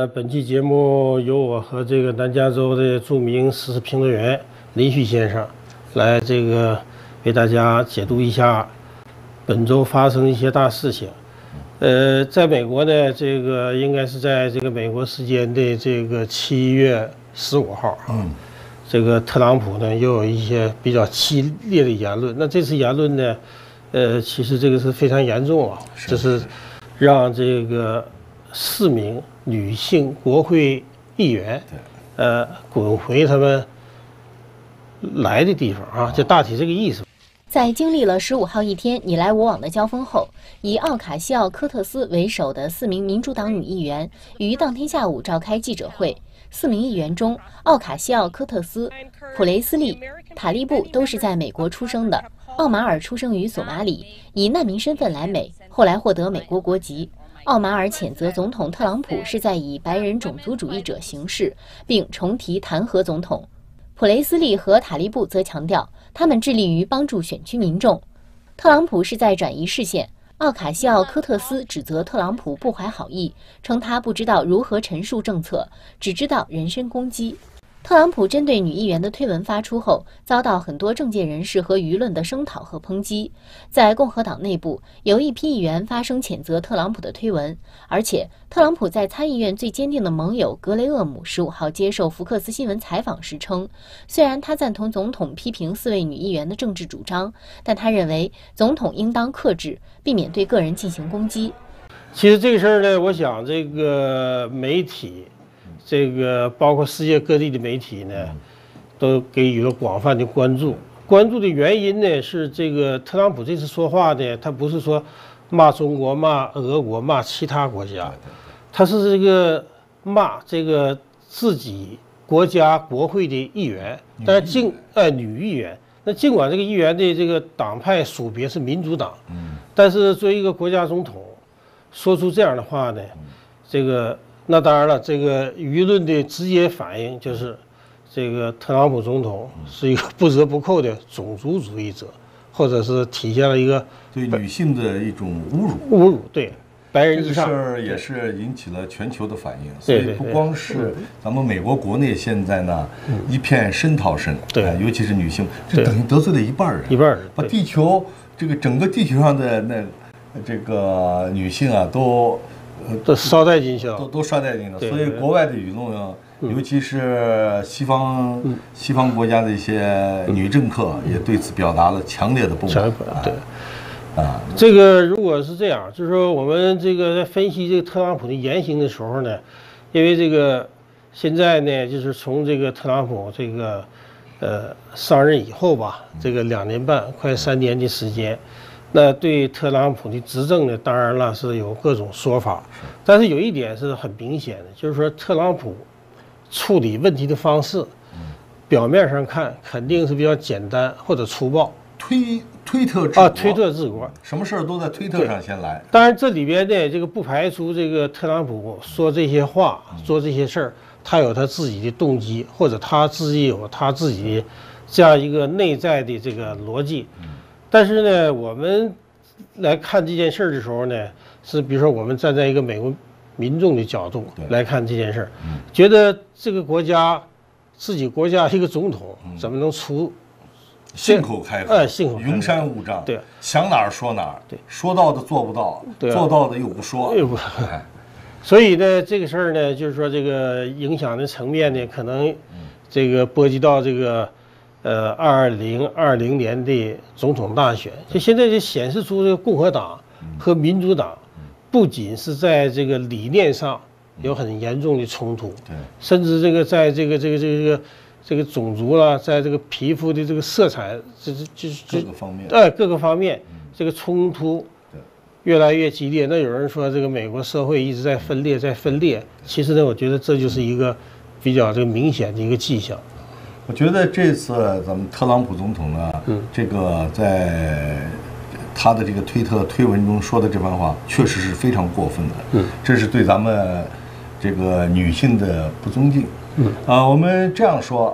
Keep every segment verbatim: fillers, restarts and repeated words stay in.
呃，本期节目由我和这个南加州的著名时事评论员林旭先生来这个为大家解读一下本周发生一些大事情。呃，在美国呢，这个应该是在这个美国时间的这个七月十五号啊，嗯、这个特朗普呢又有一些比较激烈的言论。那这次言论呢，呃，其实这个是非常严重啊，就是让这个四名女性国会议员，呃，滚回他们来的地方啊，就大体这个意思。 在经历了十五号一天你来我往的交锋后，以奥卡西奥·科特斯为首的四名民主党女议员于当天下午召开记者会。四名议员中，奥卡西奥·科特斯、普雷斯利、塔利布都是在美国出生的。奥马尔出生于索马里，以难民身份来美，后来获得美国国籍。奥马尔谴责总统特朗普是在以白人种族主义者行事，并重提弹劾总统。普雷斯利和塔利布则强调，他们致力于帮助选区民众。特朗普是在转移视线。奥卡西奥·科特斯指责特朗普不怀好意，称他不知道如何陈述政策，只知道人身攻击。特朗普针对女议员的推文发出后，遭到很多政界人士和舆论的声讨和抨击。在共和党内部，有一批议员发声谴责特朗普的推文，而且特朗普在参议院最坚定的盟友格雷厄姆十五号接受福克斯新闻采访时称，虽然他赞同总统批评四位女议员的政治主张，但他认为总统应当克制，避免对个人进行攻击。 其实这个事儿呢，我想这个媒体。这个包括世界各地的媒体呢，都给予了广泛的关注。关注的原因呢，是这个特朗普这次说话呢，他不是说骂中国、骂俄国、骂其他国家，他是这个骂这个自己国家国会的议员，但是尽呃女议员。那尽管这个议员的这个党派属别是民主党，但是作为一个国家总统，说出这样的话呢，这个。那当然了，这个舆论的直接反应就是，这个特朗普总统是一个不折不扣的种族主义者，或者是体现了一个对女性的一种侮辱。 侮辱，对，白人以上。 这个事儿也是引起了全球的反应，所以不光是咱们美国国内现在呢一片声讨声，对，尤其是女性，这等于得罪了一半人， 一半人， 把地球这个整个地球上的那这个女性啊都。 都捎带进去了， 都都捎带进了，所以国外的舆论啊，尤其是西方西方国家的一些女政客也对此表达了强烈的不满。 对，啊，这个如果是这样，就是说我们这个在分析这个特朗普的言行的时候呢，因为这个现在呢，就是从这个特朗普这个呃上任以后吧，这个两年半快三年的时间。那对特朗普的执政呢，当然了是有各种说法，但是有一点是很明显的，就是说特朗普处理问题的方式，表面上看肯定是比较简单或者粗暴， 推推特治国啊，推特治国， 什么事儿都在推特上先来。 当然这里边呢，这个不排除这个特朗普说这些话、做这些事儿，他有他自己的动机，或者他自己有他自己的这样一个内在的这个逻辑。但是呢，我们来看这件事儿的时候呢，是比如说我们站在一个美国民众的角度来看这件事儿，觉得这个国家自己国家一个总统怎么能出信口开河， 哎，信口开河， 云山雾障， 对， 想哪儿说哪儿，对，说到的做不到，做到的又不说， 又不。所以呢，这个事儿呢，就是说这个影响的层面呢，可能这个波及到这个。呃，二零二零年的总统大选，就现在就显示出这个共和党和民主党不仅是在这个理念上有很严重的冲突，甚至这个在这个这个这个这个种族啦，在这个皮肤的这个色彩，这这就是各个方面， 哎，各个方面这个冲突越来越激烈。那有人说这个美国社会一直在分裂，在分裂，其实呢，我觉得这就是一个比较这个明显的一个迹象。 我觉得这次咱们特朗普总统呢，嗯，这个在他的这个推特推文中说的这番话，确实是非常过分的，嗯，这是对咱们这个女性的不尊敬，嗯，啊，我们这样说，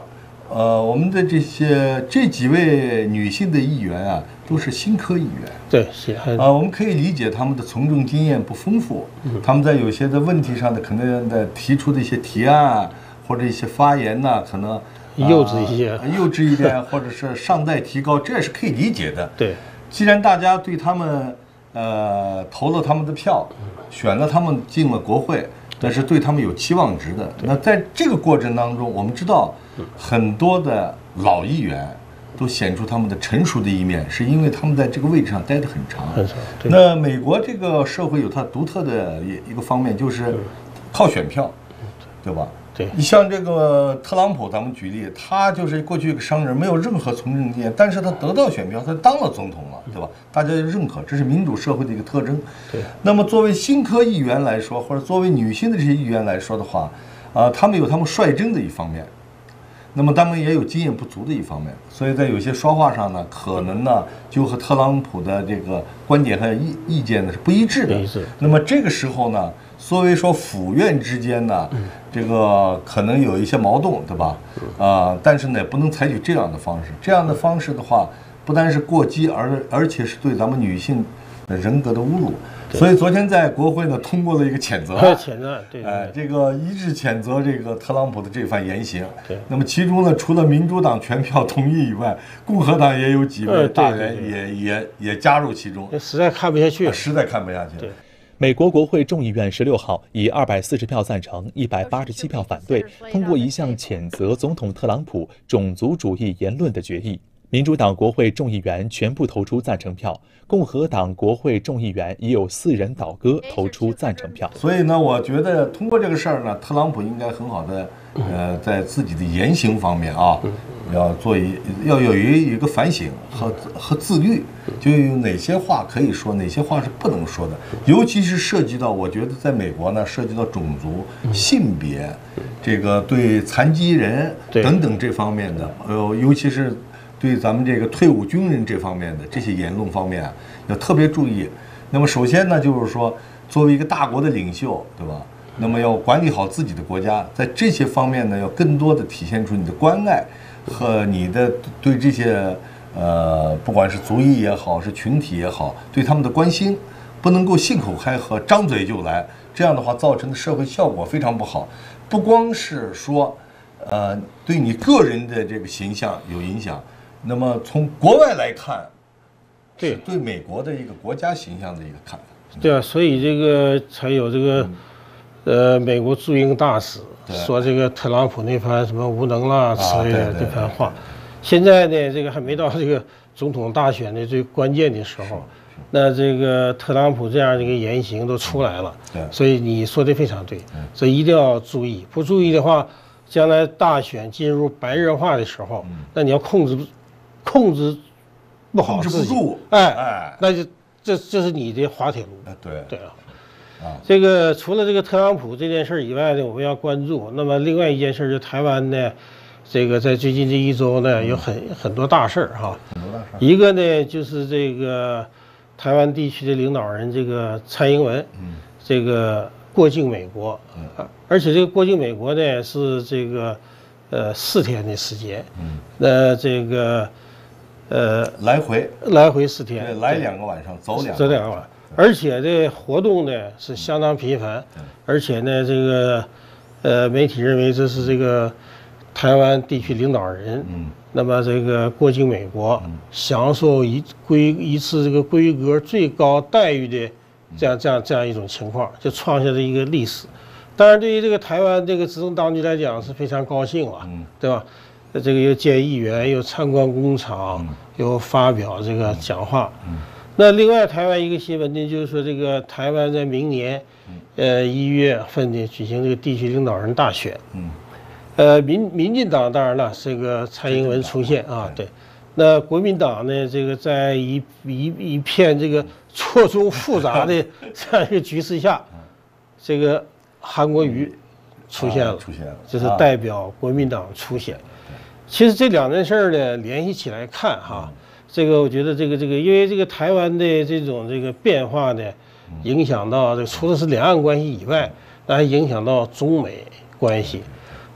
呃，我们的这些这几位女性的议员啊，都是新科议员。 对，是啊、呃，我们可以理解他们的从政经验不丰富，嗯、他们在有些的问题上的可能的提出的一些提案或者一些发言呢，可能、 呃、幼稚一些， 幼稚一点，或者是尚待提高，这也是可以理解的。 对， 既然大家对他们呃投了他们的票，选了他们进了国会。那是对他们有期望值的。那在这个过程当中，我们知道很多的老议员都显出他们的成熟的一面，是因为他们在这个位置上待得很长。 很长。 那美国这个社会有它独特的一个方面，就是靠选票，对吧？ 对。 你像这个特朗普，咱们举例，他就是过去一个商人，没有任何从政经验，但是他得到选票，他当了总统了，对吧？大家认可，这是民主社会的一个特征。 对。 那么作为新科议员来说，或者作为女性的这些议员来说的话，啊、呃，他们有他们率真的一方面，那么他们也有经验不足的一方面，所以在有些说话上呢，可能呢就和特朗普的这个观点和意意见呢是不一致的。那么这个时候呢，作为说府院之间呢，这个可能有一些矛盾，对吧？啊、呃，但是呢，不能采取这样的方式。这样的方式的话，不单是过激，而而且是对咱们女性人格的侮辱。所以昨天在国会呢通过了一个谴责案， 谴责案，对， 哎，这个一致谴责这个特朗普的这番言行。 对。 那么其中呢，除了民主党全票同意以外，共和党也有几位大员也也也加入其中。 实在看不下去， 实在看不下去。 对。 美国国会众议院十六号以二百四十票赞成、一百八十七票反对，通过一项谴责总统特朗普种族主义言论的决议。民主党国会众议员全部投出赞成票，共和党国会众议员也有四人倒戈投出赞成票。 所以呢，我觉得通过这个事儿呢，特朗普应该很好的，呃，在自己的言行方面啊，要做一要有一一个反省和和自律，就有哪些话可以说，哪些话是不能说的，尤其是涉及到，我觉得在美国呢，涉及到种族、性别，这个对残疾人等等这方面的，呃，尤其是。对咱们这个退伍军人这方面的这些言论方面啊，要特别注意。那么首先呢，就是说，作为一个大国的领袖，对吧？那么要管理好自己的国家，在这些方面呢，要更多的体现出你的关爱和你的对这些呃，不管是族裔也好，是群体也好，对他们的关心，不能够信口开河、张嘴就来。这样的话，造成的社会效果非常不好。不光是说，呃，对你个人的这个形象有影响。那么从国外来看， 对对美国的一个国家形象的一个看法。 对啊，所以这个才有这个，呃，美国驻英大使说这个特朗普那番什么无能啦之类的这番话。现在呢，这个还没到这个总统大选的最关键的时候，那这个特朗普这样的一个言行都出来了。 对， 所以你说的非常对，所以一定要注意，不注意的话，将来大选进入白热化的时候，那你要控制。控制不好自己， 控制不住， 哎哎， 那就这这是你的滑铁卢。 对对啊， 啊， 这个除了这个特朗普这件事以外呢，我们要关注。那么另外一件事就台湾呢，这个在最近这一周呢，有很很多大事儿哈。 很多大事。 一个呢就是这个台湾地区的领导人这个蔡英文， 嗯， 这个过境美国，啊，而且这个过境美国呢是这个呃四天的时间， 嗯， 那这个。呃， 来回来回四天， 对，来两个晚上，走两走两个晚上，而且这活动呢是相当频繁，而且呢，这个呃媒体认为这是这个台湾地区领导人，嗯，那么这个过境美国，嗯，享受一规一次这个规格最高待遇的这样这样这样一种情况，就创下了一个历史。当然，对于这个台湾这个执政当局来讲是非常高兴了，嗯，对吧？这个又见议员，又参观工厂，又发表这个讲话。那另外，台湾一个新闻呢，就是说这个台湾在明年，呃一月份呢举行这个地区领导人大选。呃，民民进党当然了，这个蔡英文出现啊，对。那国民党呢，这个在一一一片这个错综复杂的这样一个局势下，这个韩国瑜出现了， 出现了， 就是代表国民党出现。其实这两件事儿呢，联系起来看哈，这个我觉得这个这个，因为这个台湾的这种这个变化呢，影响到这除了是两岸关系以外，那还影响到中美关系。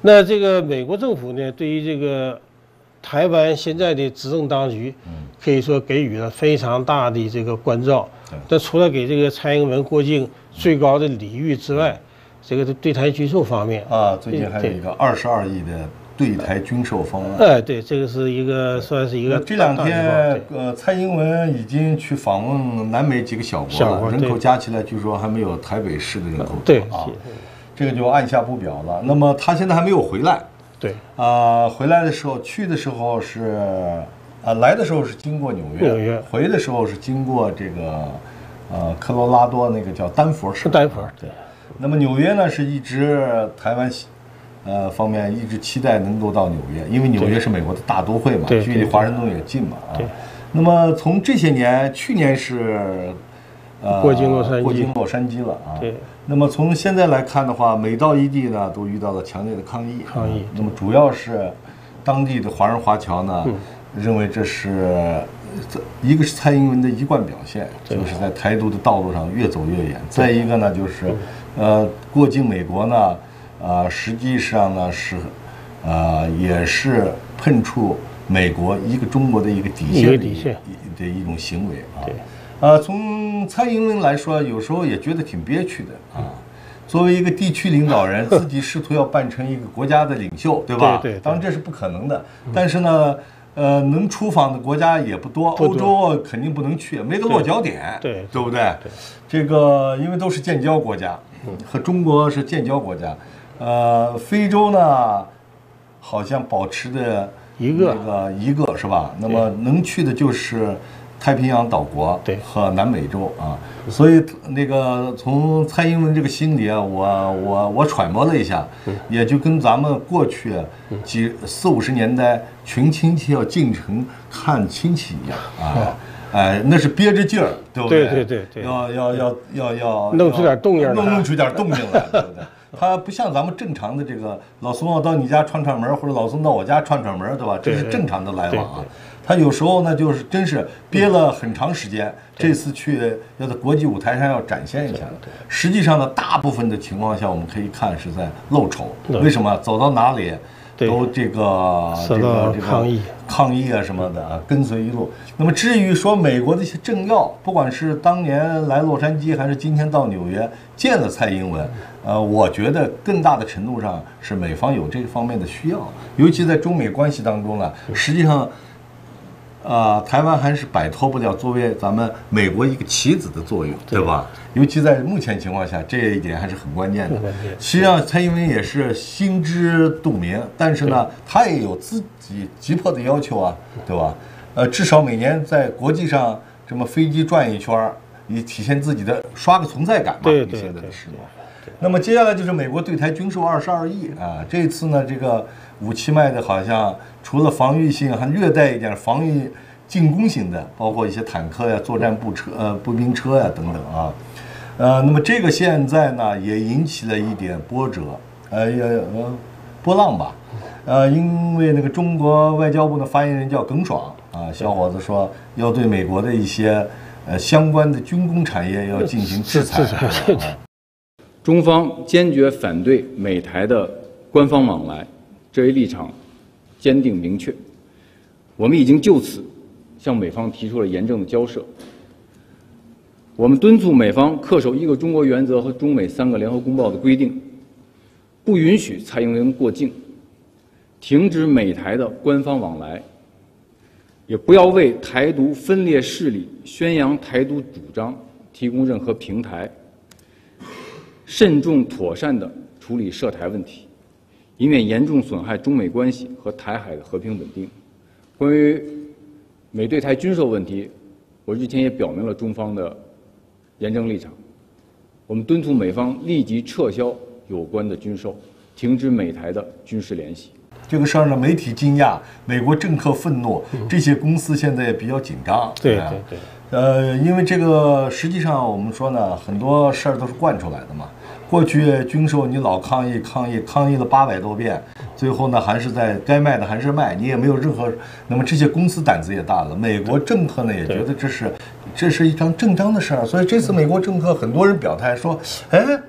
那这个美国政府呢，对于这个台湾现在的执政当局，可以说给予了非常大的这个关照。但除了给这个蔡英文过境最高的礼遇之外，这个对台军售方面啊，最近还有一个二十二亿的对台军售方案。 哎，对，这个是一个算是一个。 这两天，呃，蔡英文已经去访问南美几个小国了，人口加起来据说还没有台北市的人口多啊。这个就按下不表了。那么他现在还没有回来。 对啊、呃，回来的时候，去的时候是啊，来的时候是经过纽约， 纽约回的时候是经过这个呃科罗拉多那个叫丹佛市。 丹佛对。 那么纽约呢，是一直台湾呃方面一直期待能够到纽约，因为纽约是美国的大都会嘛，距离华盛顿也近嘛啊。那么从这些年，去年是呃过境洛杉矶， 过境洛杉矶了啊。 对。 那么从现在来看的话，每到一地呢，都遇到了强烈的抗议。 抗议。 那么主要是当地的华人华侨呢，嗯、认为这是一个是蔡英文的一贯表现，就是在台独的道路上越走越远。再一个呢，就是呃过境美国呢，呃实际上呢是呃也是碰触美国一个中国的一个底线的底线的一种行为啊。呃，从蔡英文来说，有时候也觉得挺憋屈的啊。作为一个地区领导人，自己试图要办成一个国家的领袖，对吧？ 对对。 当然这是不可能的。但是呢，呃，能出访的国家也不多，欧洲肯定不能去，没个落脚点， 对对不对？这个因为都是建交国家，和中国是建交国家。呃，非洲呢，好像保持的一个那个一个是吧？那么能去的就是太平洋岛国和南美洲啊，所以那个从蔡英文这个心理啊，我我我揣摩了一下，也就跟咱们过去几四五十年代群亲戚要进城看亲戚一样啊，哎，那是憋着劲儿，对不对？ 对对对， 要要要要要弄出点动静来， 弄弄出点动静来，对不对？他不像咱们正常的这个老宋要到你家串串门，或者老宋到我家串串门，对吧？这是正常的来往啊。他有时候呢，就是真是憋了很长时间，这次去要在国际舞台上要展现一下。实际上呢，大部分的情况下，我们可以看是在露丑。为什么？走到哪里都这个这个这个抗议抗议啊什么的，跟随一路。那么至于说美国的一些政要，不管是当年来洛杉矶，还是今天到纽约见了蔡英文，呃，我觉得更大的程度上是美方有这方面的需要，尤其在中美关系当中呢，实际上。啊、呃，台湾还是摆脱不了作为咱们美国一个棋子的作用，对吧？尤其在目前情况下，这一点还是很关键的。实际上，蔡英文也是心知肚明，但是呢，他也有自己急迫的要求啊，对吧？呃，至少每年在国际上这么飞机转一圈，以体现自己的刷个存在感嘛。 对对现在的时候。那么接下来就是美国对台军售二十二亿啊，这次呢，这个武器卖的好像除了防御性，还略带一点防御进攻型的，包括一些坦克呀、作战步车、呃步兵车呀等等啊。呃，那么这个现在呢也引起了一点波折，呃也呃波浪吧，呃，因为那个中国外交部的发言人叫耿爽啊，小伙子说要对美国的一些呃相关的军工产业要进行制裁。 中方坚决反对美台的官方往来，这一立场坚定明确。我们已经就此向美方提出了严正的交涉。我们敦促美方恪守一个中国原则和中美三个联合公报的规定，不允许蔡英文过境，停止美台的官方往来，也不要为台独分裂势力宣扬台独主张提供任何平台。慎重妥善地处理涉台问题，以免严重损害中美关系和台海的和平稳定。关于美对台军售问题，我日前也表明了中方的严正立场。我们敦促美方立即撤销有关的军售，停止美台的军事联系。 这个事儿呢，媒体惊讶，美国政客愤怒，这些公司现在也比较紧张。 对对对。 呃，因为这个实际上我们说呢，很多事儿都是惯出来的嘛。过去军售你老抗议抗议抗议了八百多遍，最后呢还是在该卖的还是卖，你也没有任何。那么这些公司胆子也大了，美国政客呢也觉得这是这是一张正当的事儿，所以这次美国政客很多人表态说，哎，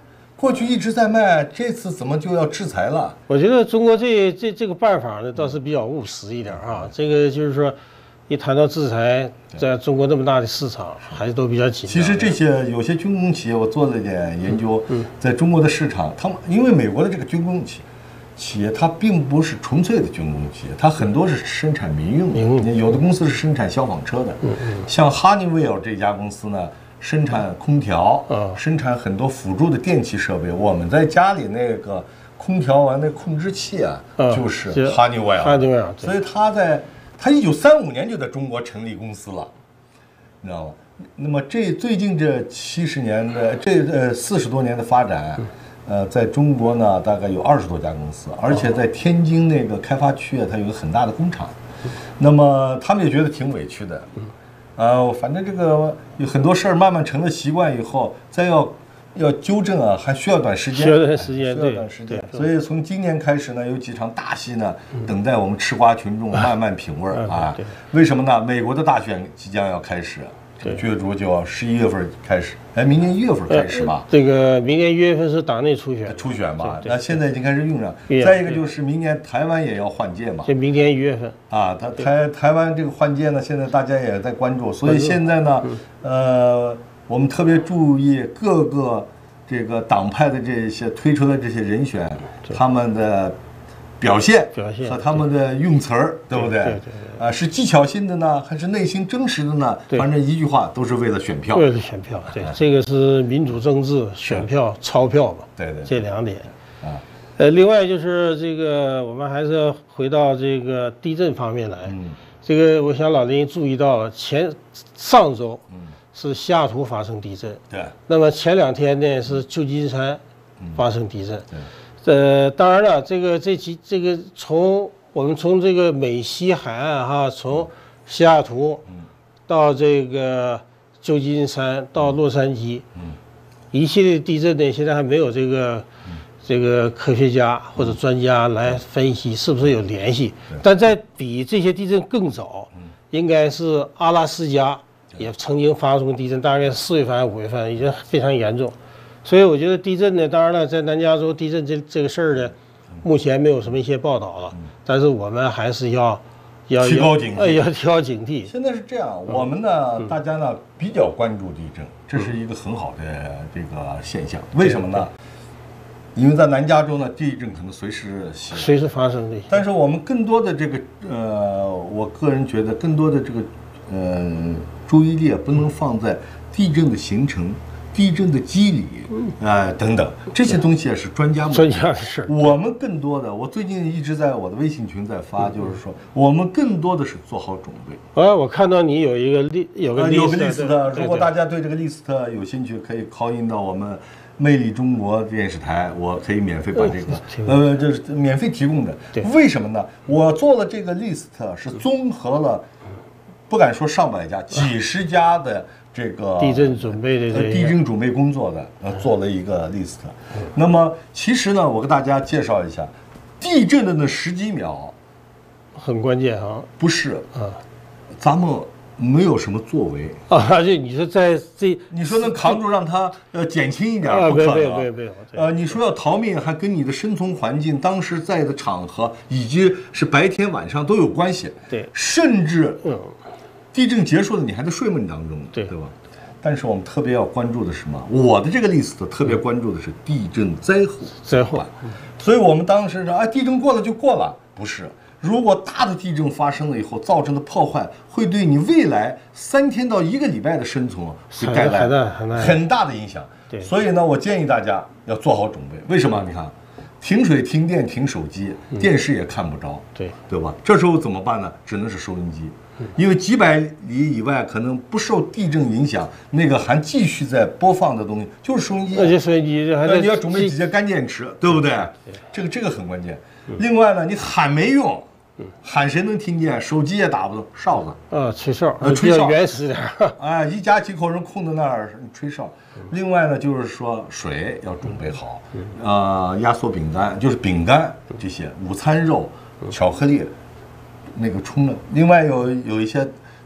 过去一直在卖，这次怎么就要制裁了？ 我觉得中国这这这个办法呢，倒是比较务实一点啊。这个就是说，一谈到制裁，在中国那么大的市场，还是都比较紧张。 其实这些有些军工企业，我做了点研究，在中国的市场，他们因为美国的这个军工企业。企业它并不是纯粹的军工企业，它很多是生产民用的，有的公司是生产消防车的，像哈尼韦尔这家公司呢，生产空调，生产很多辅助的电气设备。我们在家里那个空调完那控制器啊，就是哈尼韦尔， 哈尼韦尔， 所以他在他一九三五年就在中国成立公司了，你知道吗？那么这最近这七十年的这呃四十多年的发展。呃，在中国呢，大概有二十多家公司，而且在天津那个开发区啊，它有个很大的工厂。那么他们也觉得挺委屈的，呃，反正这个有很多事儿慢慢成了习惯以后，再要要纠正啊，还需要短时间， 需要短时间， 需要短时间。所以从今年开始呢，有几场大戏呢，等待我们吃瓜群众慢慢品味啊。为什么呢？美国的大选即将要开始。角逐就要十一月份开始，哎，明年一月份开始吧。 这个明年一月份是党内初选， 初选吧。那现在已经开始用上。再一个就是明年台湾也要换届嘛。 就明年一月份啊，他台台湾这个换届呢，现在大家也在关注，所以现在呢，呃，我们特别注意各个这个党派的这些推出的这些人选，他们的。表现和他们的用词儿，对不对？对对对。啊，是技巧性的呢，还是内心真实的呢？反正一句话，都是为了选票。 为了选票，对，这个是民主政治，选票、钞票嘛。 对对。 这两点。啊。呃，另外就是这个，我们还是要回到这个地震方面来。嗯。这个，我想老林注意到了，前上周，是西雅图发生地震。 对。 那么前两天呢，是旧金山发生地震。对。呃，当然了，这个这期这个从我们从这个美西海岸哈，从西雅图到这个旧金山到洛杉矶，一系列地震呢，现在还没有这个这个科学家或者专家来分析是不是有联系。但在比这些地震更早，应该是阿拉斯加也曾经发生地震，大概四月份还是五月份，已经非常严重。所以我觉得地震呢，当然了，在南加州地震这这个事儿呢，目前没有什么一些报道了，但是我们还是要要提高警惕， 哎，要提高警惕。 现在是这样，我们呢，大家呢比较关注地震，这是一个很好的这个现象。为什么呢？因为在南加州呢，地震可能随时随时发生的。 但是我们更多的这个呃，我个人觉得更多的这个呃注意力不能放在地震的形成。地震的机理，啊、呃、等等这些东西啊是专家们专家的事。 我们更多的，我最近一直在我的微信群在发，就是说我们更多的是做好准备。 啊，我看到你有一个 list， 有个 list，、呃、 有个 list 的。如果大家对这个 list 有兴趣，可以 call in 到我们魅力中国电视台，我可以免费把这个，呃，就是免费提供的。为什么呢？我做了这个 list 是综合了，不敢说上百家，几十家的。这个地震准备的这地震准备工作的，呃，做了一个 list。那么其实呢，我给大家介绍一下，地震的那十几秒很关键啊。 不是啊，咱们没有什么作为啊。而且你说在这， 你说能扛住让它呃减轻一点， 啊， 不可能。 对对对。 呃，你说要逃命，还跟你的生存环境、当时在的场合以及是白天晚上都有关系。 对， 甚至嗯。地震结束了，你还在睡梦当中呢， 对对吧？但是我们特别要关注的是什么？我的这个 list 特别关注的是地震灾后灾后， 所以我们当时说，啊，地震过了就过了，不是。如果大的地震发生了以后，造成的破坏会对你未来三天到一个礼拜的生存会带来很大的影响。 对， 所以呢，我建议大家要做好准备。为什么？你看，停水、停电、停手机，电视也看不着， 对对吧？这时候怎么办呢？只能是收音机。因为几百里以外可能不受地震影响，那个还继续在播放的东西就是收音机， 而且收音机还得你要准备几节干电池，对不对？这个这个很关键。另外呢，你喊没用，喊谁能听见？手机也打不动，哨子啊，吹哨， 呃，吹哨原始点。 哎，一家几口人空在那儿吹哨。另外呢，就是说水要准备好，呃，压缩饼干就是饼干这些，午餐肉、巧克力。那个冲了，另外有有一些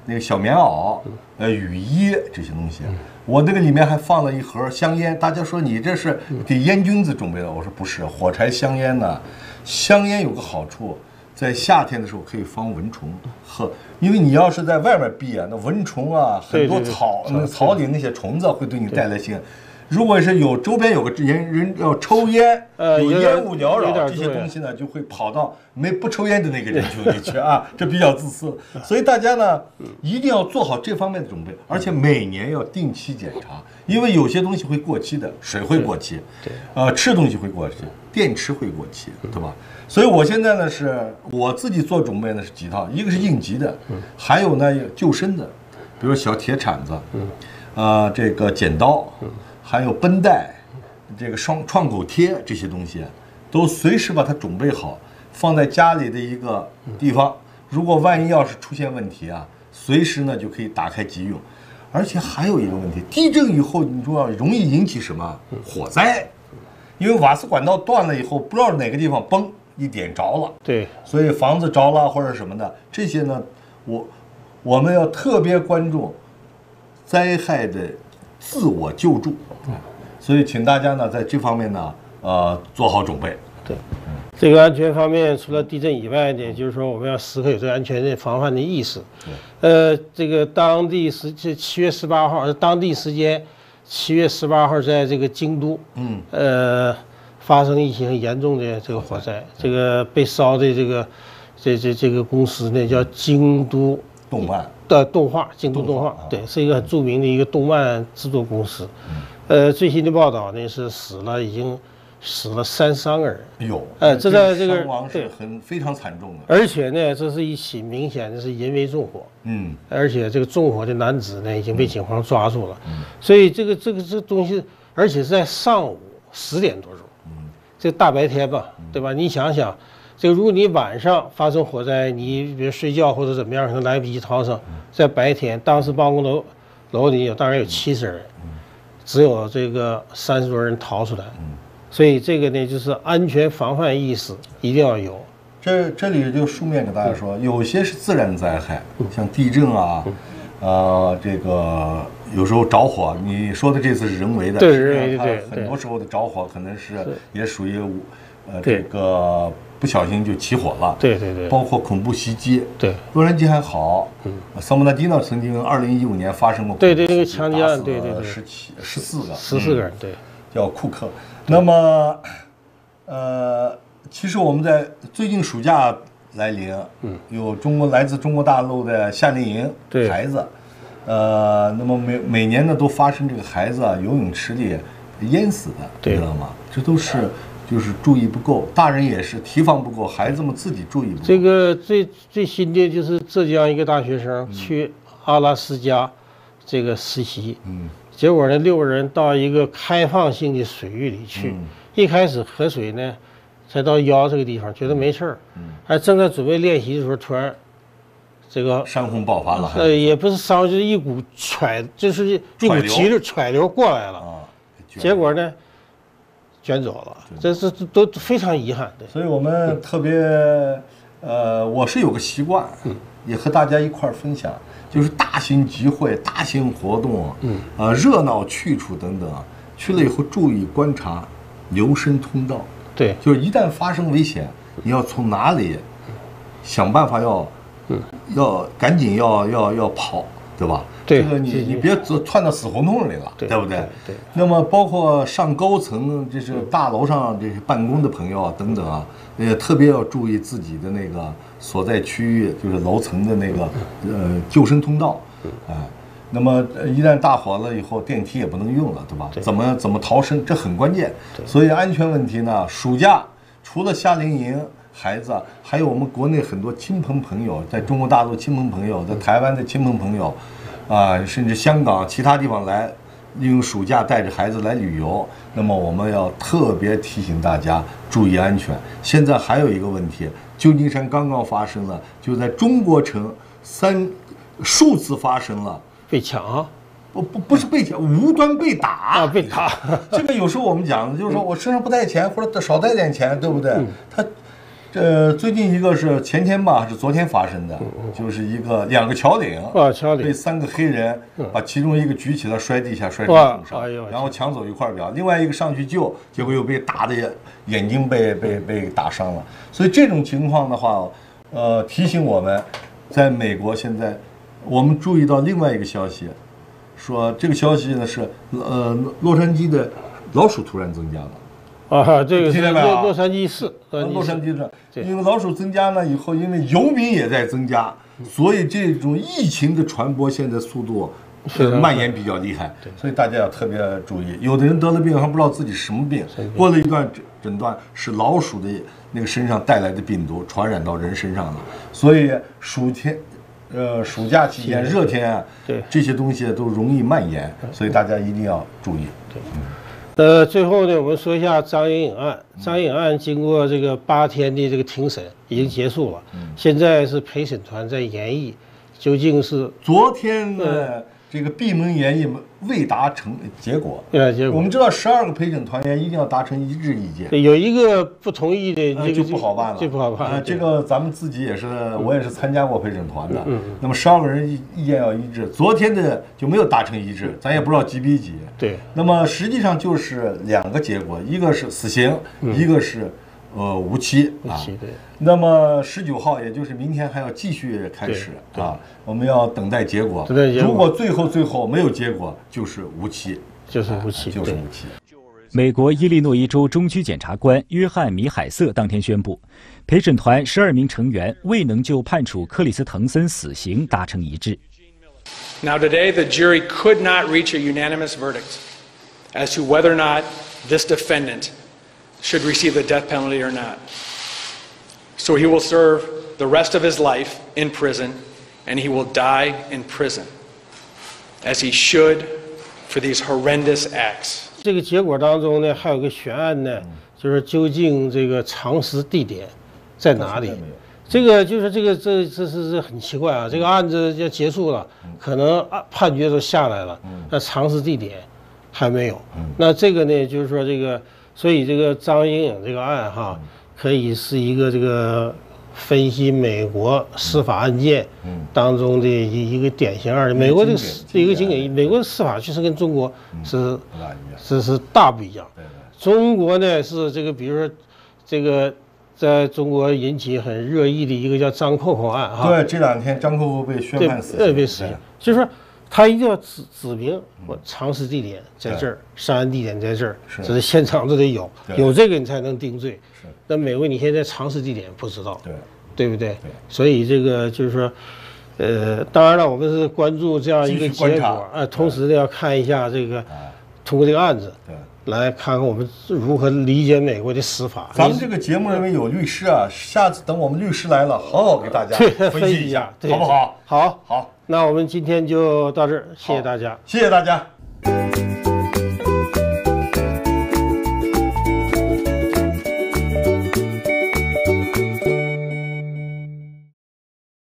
那个小棉袄、呃雨衣这些东西。我那个里面还放了一盒香烟，大家说你这是给烟君子准备的？我说不是，火柴香烟呢，香烟有个好处，在夏天的时候可以防蚊虫和，因为你要是在外面避啊，那蚊虫啊，很多草那草里那些虫子会对你带来性。如果是有周边有个人人要抽烟， 呃， 有烟雾缭绕，这些对东西呢就会跑到没不抽烟的那个人群里去啊，这比较自私。所以大家呢一定要做好这方面的准备，而且每年要定期检查，因为有些东西会过期的，水会过期， 对， 呃，吃的东西会过期，电池会过期，对吧？所以我现在呢是我自己做准备呢是几套，一个是应急的，还有呢救生的，比如小铁铲子，呃，这个剪刀。还有绷带，这个双创口贴这些东西，都随时把它准备好，放在家里的一个地方。如果万一要是出现问题啊，随时呢就可以打开急用。而且还有一个问题，地震以后你说容易引起什么火灾？因为瓦斯管道断了以后，不知道哪个地方崩一点着了， 对， 所以房子着了或者什么的，这些呢，我我们要特别关注灾害的自我救助。所以，请大家呢在这方面呢，呃，做好准备。 对，这个安全方面，除了地震以外呢，就是说我们要时刻有这个安全的防范的意识。呃，这个当地时这七月十八号，当地时间七月十八号，在这个京都，嗯，呃，发生一些很严重的这个火灾，这个被烧的这个这这这个公司呢叫京都动漫的动画，京都动画，对，是一个很著名的一个动漫制作公司。呃，最新的报道呢是死了，已经死了三十三个人。 哎呦， 呃，这在这个伤亡是很非常惨重的。 而且呢，这是一起明显的是人为纵火。嗯，而且这个纵火的男子呢已经被警方抓住了。嗯，所以这个这个这个东西，而且是在上午十点多钟。嗯，这大白天吧，对吧？你想想，这个如果你晚上发生火灾，你比如睡觉或者怎么样，可能来不及逃生。在白天，当时办公楼楼里有大概有七十人。只有这个三十多人逃出来，所以这个呢就是安全防范意识一定要有。 这这里就书面给大家说，有些是自然灾害，像地震啊，呃，这个有时候着火，你说的这次是人为的， 对，人为的，对， 很多时候的着火可能是也属于呃这个不小心就起火了， 对对对， 包括恐怖袭击， 对， 洛杉矶还好，嗯，桑布纳蒂诺曾经二零一五年发生过， 对对那个枪击案，对对对， 十七十四个， 十四个人，对， 叫库克。那么，呃，其实我们在最近暑假来临，嗯，有中国来自中国大陆的夏令营孩子，呃，那么每每年呢都发生这个孩子啊游泳池里淹死的，你知道吗？这都是。就是注意不够，大人也是提防不够，孩子们自己注意不够。 这个最最新的就是浙江一个大学生去阿拉斯加这个实习，嗯，结果呢六个人到一个开放性的水域里去，嗯、一开始河水呢才到腰这个地方，觉得没事儿，嗯，还正在准备练习的时候，突然这个山洪爆发了， 呃，也不是山洪，就是一股揣，就是一股急流揣流过来了，啊，结果呢。卷走了，这是都非常遗憾的。 所以我们特别，呃，我是有个习惯，也和大家一块儿分享，就是大型集会、大型活动，嗯，啊，热闹去处等等，去了以后注意观察留声通道。 对， 就是一旦发生危险，你要从哪里想办法要，嗯，要赶紧要要要跑，对吧？ 对， 这个你你别窜到死胡同里了，对不对？ 对。 那么包括上高层，这是大楼上这些办公的朋友啊等等啊，也特别要注意自己的那个所在区域，就是楼层的那个呃救生通道，哎。那么一旦大火了以后，电梯也不能用了，对吧？怎么怎么逃生，这很关键。所以安全问题呢，暑假除了夏令营。孩子，还有我们国内很多亲朋朋友，在中国大陆亲朋朋友，在台湾的亲朋朋友，啊，甚至香港其他地方来，利用暑假带着孩子来旅游。那么我们要特别提醒大家注意安全。现在还有一个问题，旧金山刚刚发生了，就在中国城三数次发生了被抢。 不不不是被抢，无端被打啊，被打。 这个有时候我们讲的就是说我身上不带钱，或者少带点钱，对不对？他。 这最近一个是前天吧，还是昨天发生的，就是一个两个桥顶啊，桥顶被三个黑人把其中一个举起来摔地下，摔成重伤， 哎呦， 然后抢走一块表，另外一个上去救，结果又被打的眼睛被被被打伤了。所以这种情况的话，呃，提醒我们，在美国现在我们注意到另外一个消息，说这个消息呢是呃洛杉矶的老鼠突然增加了。 啊，这个是听见没有？ 洛杉矶市， 洛杉矶市，因为老鼠增加了以后，因为游民也在增加，所以这种疫情的传播现在速度蔓延比较厉害，所以大家要特别注意。有的人得了病还不知道自己什么病，过了一段诊断是老鼠的那个身上带来的病毒传染到人身上了，所以暑天。呃，暑假期间、热天啊， 对这些东西都容易蔓延，所以大家一定要注意。 对，呃，最后呢，我们说一下张莹颖案。张莹颖案经过这个八天的这个庭审已经结束了，现在是陪审团在研议，究竟是昨天的这个闭门研议未达成结果。 对，结果我们知道十二个陪审团员一定要达成一致意见， 有一个不同意的，这个就不好办了， 就不好办了。 这个咱们自己也是，我也是参加过陪审团的。那么十二个人意意见要一致，昨天的就没有达成一致，咱也不知道几比几。 对。 那么实际上就是两个结果，一个是死刑，一个是呃无期啊。 无期对。 那么十九号，也就是明天还要继续开始啊，我们要等待结果。 等待结果。 如果最后最后没有结果，就是无期， 就是无期， 就是无期。 美国伊利诺伊州中区检察官约翰·米海瑟当天宣布，陪审团十二名成员未能就判处克里斯滕森死刑达成一致。 Now today, the jury could not reach a unanimous verdict as to whether or not this defendant should receive the death penalty or not. So he will serve the rest of his life in prison, and he will die in prison, as he should for these horrendous acts. 这个结果当中呢，还有个悬案呢，就是究竟这个藏尸地点在哪里？这个就是这个这这是这很奇怪啊！这个案子要结束了，可能判决都下来了，那藏尸地点还没有。那这个呢，就是说这个，所以这个张莹颖这个案哈，可以是一个这个分析美国司法案件当中的一一个典型案例。美国的一个经典，美国的司法确实跟中国是是是大不一样。中国呢是这个，比如说这个。在中国引起很热议的一个叫张扣扣案哈， 对，这两天张扣扣被宣判死刑， 被死刑，就是说他一定要指指明我藏尸地点在这儿，杀人地点在这儿，这是现场都得有，有这个你才能定罪。是，那美国你现在藏尸地点不知道，对，对不对？对，所以这个就是说，呃，当然了，我们是关注这样一个结果，呃，同时呢要看一下这个通过这个案子。对。来看看我们如何理解美国的司法。 咱们这个节目因为有律师啊，下次等我们律师来了，好好给大家分析一下，好不好？ 好， 好。 那我们今天就到这儿，谢谢大家， 谢谢大家。